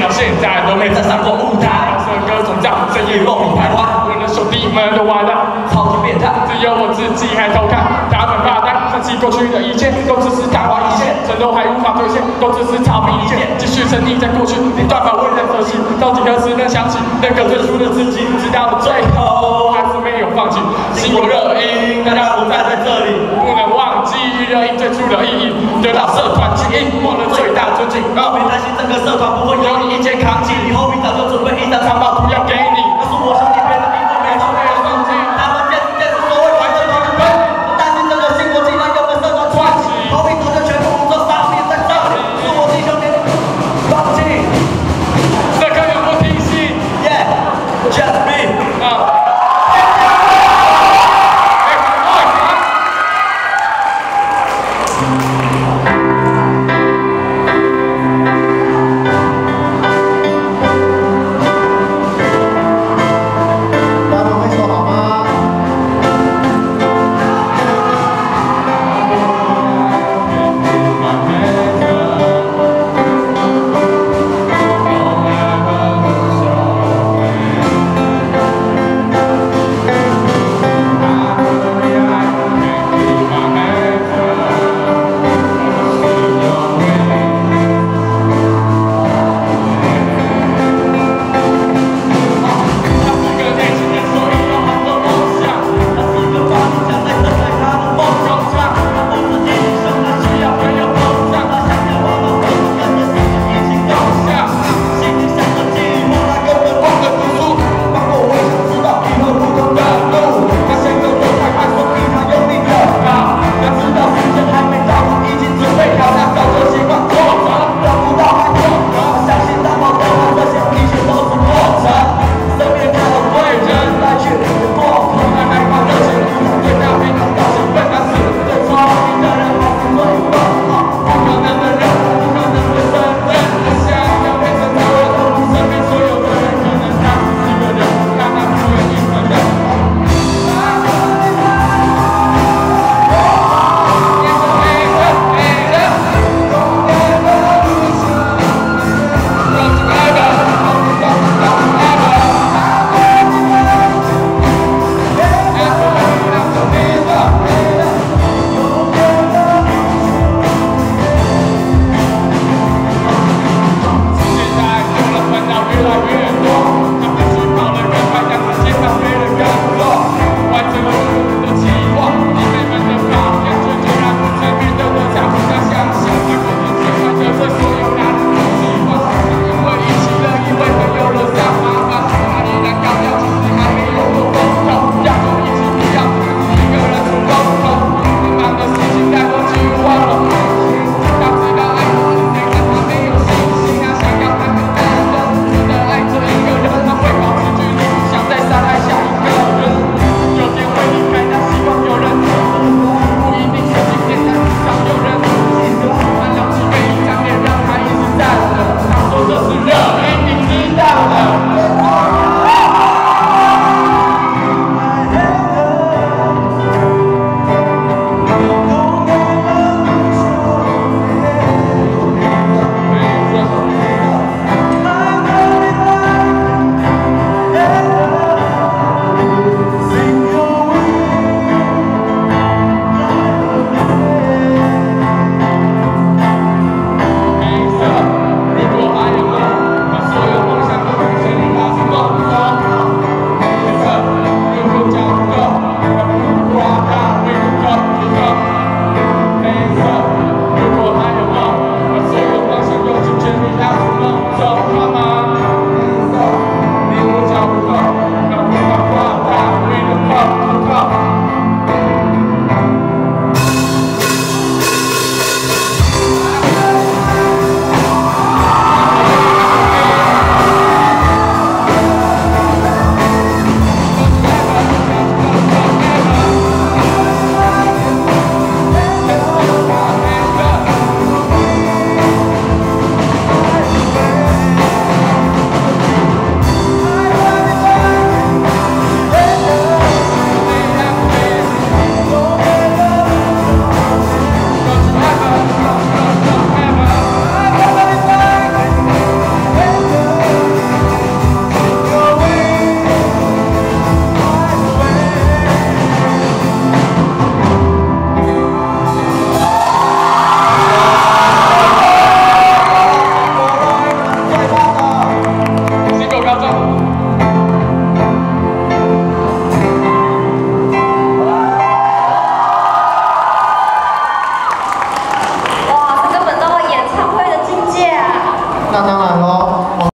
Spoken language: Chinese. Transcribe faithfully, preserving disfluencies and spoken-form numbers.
到现在都没站上过舞台。这歌总叫正义梦里徘徊，我的兄弟们都完了，超级变态，只有我自己还偷看。他们发呆，想起过去的一切，都只是昙花一现，承诺还无法兑现，都只是草民一件，继续沉溺在过去，没办法为人舍弃。到底何时能想起那个最初的自己？直到了最后，还是没有放弃。心有热音，大家不站在这里，不能忘记热音最初的意义。得到社团基因，获得最大尊敬。别担心，这个社团不会由你一肩扛起，你后面早就准备一张长跑图要给